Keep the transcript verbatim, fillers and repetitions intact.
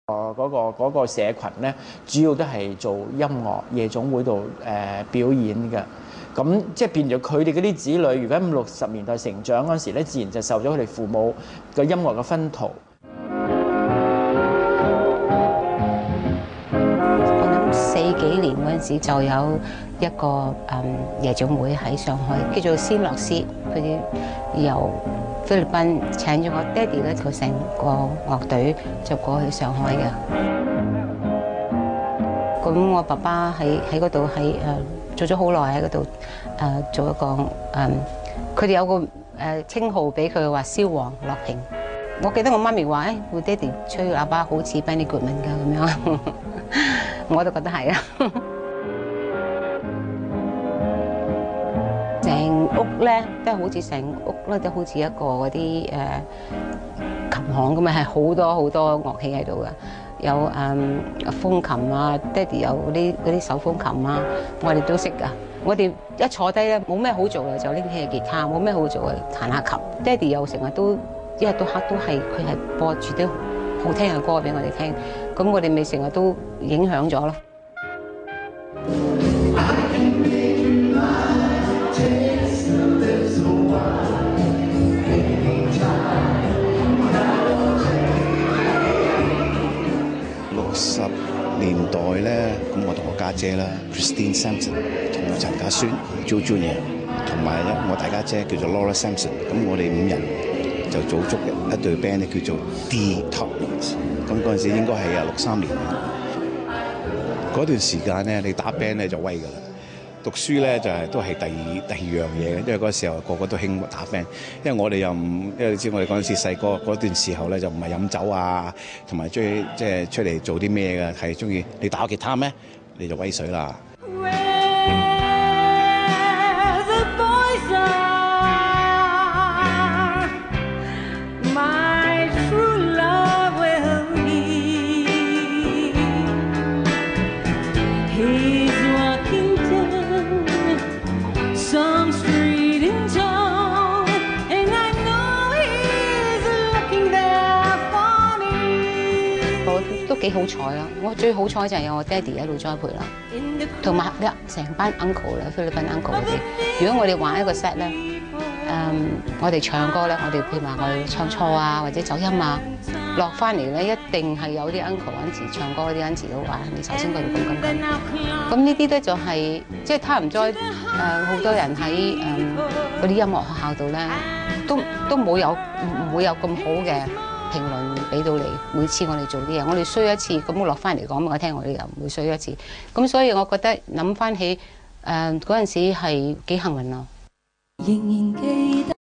嗰、嗰個嗰個社群咧，主要都係做音樂夜總會度誒、呃、表演嘅。咁即係變咗佢哋嗰啲子女，如果五六十年代成長嗰陣時咧，自然就受咗佢哋父母嘅音樂嘅薰陶。 我諗四幾年嗰陣時就有一個誒、嗯、夜總會喺上海，叫做仙樂絲，佢哋由菲律賓請咗我爹哋咧，佢成個樂隊就過去上海嘅。咁我爸爸喺喺嗰度喺誒做咗好耐喺嗰度誒做一個誒，佢、嗯、哋有個誒稱號俾佢話蕭王樂平。我記得我媽咪話：誒、哎，我爹哋吹喇叭好似 Benny Goodman 㗎咁樣，我都覺得係啊。成屋咧都係好似成屋咧都好似一個嗰啲誒琴行咁啊，係好多好多樂器喺度噶，有誒、嗯、風琴啊，爹哋有嗰啲嗰啲手風琴啊，我哋都識噶。我哋一坐低咧冇咩好做嘅就拎起個吉他，冇咩好做嘅彈下琴。爹哋又成日都一日到黑都係佢係播住啲好聽嘅歌俾我哋聽，咁我哋咪成日都影響咗咯。 六十年代咧，咁我同我家姐啦 ，Christine Sampson， 同我陳家孫 Joe Junior， 同埋咧我大家姐叫做 Laura Sampson， 咁我哋五人就組足一隊 band 咧，叫做 The Toppers。咁嗰陣時應該係啊六三年，嗰段時間咧，你打 band 咧就威㗎啦。讀書咧就係、是、都係第二第二樣嘢嘅，因為嗰時候個個都興打 band，因為我哋又唔，因為你知我哋嗰陣時細個嗰段時候咧就唔係飲酒啊，同埋中意即係出嚟做啲咩嘅，係中意你打吉他咩，你就威水啦。 都幾好彩啦！我最好彩就係有我爹哋一路栽培啦，同埋一成班 uncle 咧，菲律賓 uncle 嗰啲。如果我哋玩一個 set 咧，誒，我哋唱歌咧，我哋譬如話我哋唱錯啊，或者走音啊，落翻嚟咧，一定係有啲 uncle 嗰陣時唱歌嗰啲嗰陣時都話你頭先嗰度咁咁咁。咁呢啲咧就係即係他唔再誒，好多人喺誒嗰啲音樂學校度咧，都都冇有唔會有咁好嘅評論俾到你，每次我哋做啲嘢，我哋衰一次，咁我落翻嚟講俾我聽，我哋又唔會衰一次。咁所以我覺得諗翻起誒嗰陣時係幾幸運咯。仍然記得